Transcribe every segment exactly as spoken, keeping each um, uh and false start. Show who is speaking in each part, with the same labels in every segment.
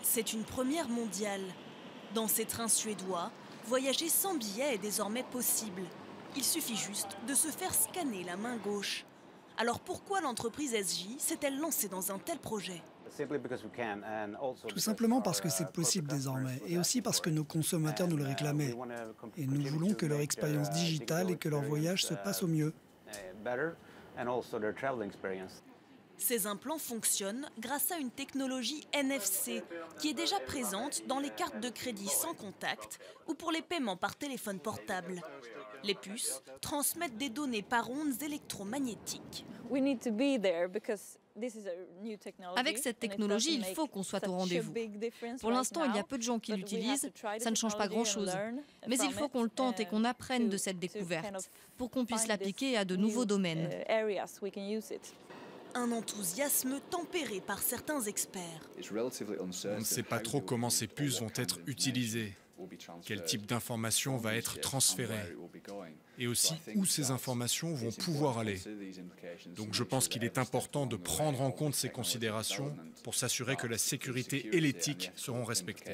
Speaker 1: C'est une première mondiale. Dans ces trains suédois, voyager sans billet est désormais possible. Il suffit juste de se faire scanner la main gauche. Alors pourquoi l'entreprise S J s'est-elle lancée dans un tel projet ?
Speaker 2: Tout simplement parce que c'est possible désormais, et aussi parce que nos consommateurs nous le réclamaient. Et nous voulons que leur expérience digitale et que leur voyage se passe au mieux.
Speaker 1: Ces implants fonctionnent grâce à une technologie N F C qui est déjà présente dans les cartes de crédit sans contact ou pour les paiements par téléphone portable. Les puces transmettent des données par ondes électromagnétiques.
Speaker 3: Avec cette technologie, il faut qu'on soit au rendez-vous. Pour l'instant, il y a peu de gens qui l'utilisent, ça ne change pas grand-chose. Mais il faut qu'on le tente et qu'on apprenne de cette découverte pour qu'on puisse l'appliquer à de nouveaux domaines.
Speaker 1: Un enthousiasme tempéré par certains experts.
Speaker 4: On ne sait pas trop comment ces puces vont être utilisées, quel type d'information va être transférée, et aussi où ces informations vont pouvoir aller. Donc je pense qu'il est important de prendre en compte ces considérations pour s'assurer que la sécurité et l'éthique seront respectées.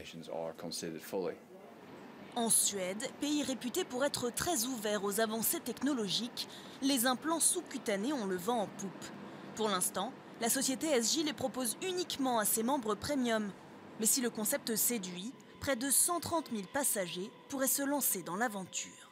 Speaker 1: En Suède, pays réputé pour être très ouvert aux avancées technologiques, les implants sous-cutanés ont le vent en poupe. Pour l'instant, la société S J les propose uniquement à ses membres premium. Mais si le concept séduit, près de cent trente mille passagers pourraient se lancer dans l'aventure.